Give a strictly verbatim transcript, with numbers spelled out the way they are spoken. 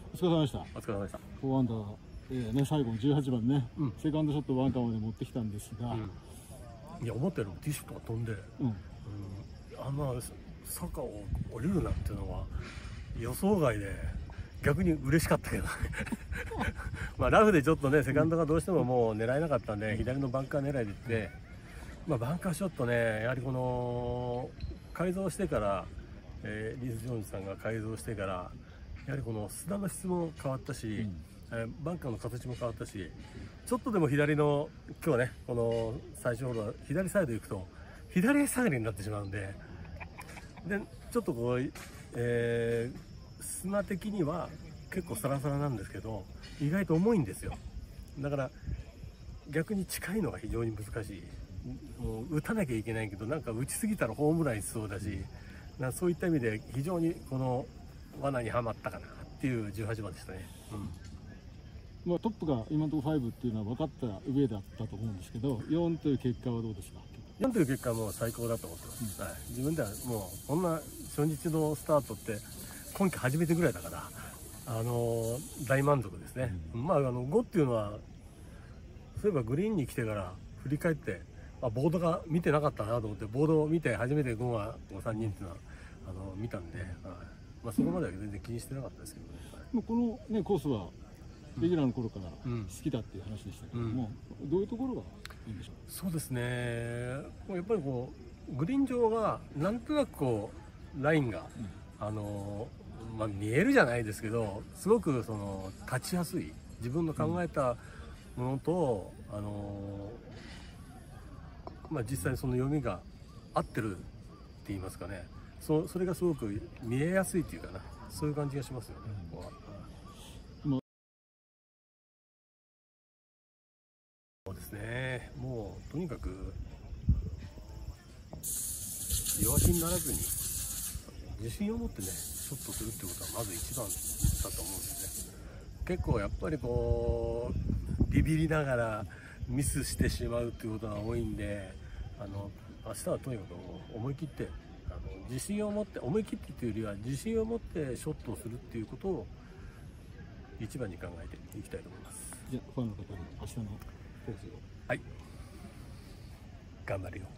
お疲れ様でした。 お疲れ様でした。 フォーアンダー、えーね、最後のじゅうはちばんね、 うん、 セカンドショットバンカーまで持ってきたんですが、 うん、いや思ったよりもティーショットが飛んで、 うんうん、 あんな坂を降りるなんていうのは予想外で逆に嬉しかったけどねまあラフでちょっとねセカンドがどうしてももう狙えなかったんで、うん、左のバンカー狙いでいって、まあ、バンカーショットねやはりこの改造してから、えー、リース・ジョーンズさんが改造してからやはりこの砂の質も変わったし、うんえー、バンカーの形も変わったし、ちょっとでも左の今日ねこの最初ほど左サイド行くと左下がりになってしまうんで、でちょっとこう、えー、砂的には結構サラサラなんですけど意外と重いんですよ。だから逆に近いのが非常に難しい。もう打たなきゃいけないけどなんか打ちすぎたらホームランしそうだし、なそういった意味で非常にこの罠にはまったかなっていうじゅうはちばんでしたね。 うん、まあトップが今のところごっていうのは分かった上だったと思うんですけど、よんという結果はどうですか？ よんという結果はもう最高だと思ってます、うんはい、自分ではもうこんな初日のスタートって今季初めてぐらいだから、あのー、大満足ですね。うん、まああのごっていうのはそういえばグリーンに来てから振り返ってあボードが見てなかったなと思ってボードを見て初めてごがごさんにんっていうのはあの見たんで、はいまあ、そこまでは全然気にしてなかったですけどね。 はい、この、ね、コースはレギュラーの頃から好きだっていう話でしたけども、うん、どういうところがいいんでしょう？ そうですね、やっぱりこうグリーン上がなんとなくこうラインが、うん、あのまあ、見えるじゃないですけどすごくその立ちやすい自分の考えたものと、うん、あのまあ、実際にその読みが合ってるって言いますかね、 そ, それがすごく見えやすいっていうかな、そういう感じがしますよね。うん、ここはそうですね、もうとにかく弱気にならずに自信を持ってねショットするってことはまず一番だと思うんですね。結構やっぱりこうビビりながらミスしてしまうっていうことが多いんで、あの明日はとにかく思い切ってあの自信を持って思い切ってっていうよりは自信を持ってショットをするっていうことを一番に考えていきたいと思います。 じゃあファンの方に明日のコースを。 はい、頑張るよ。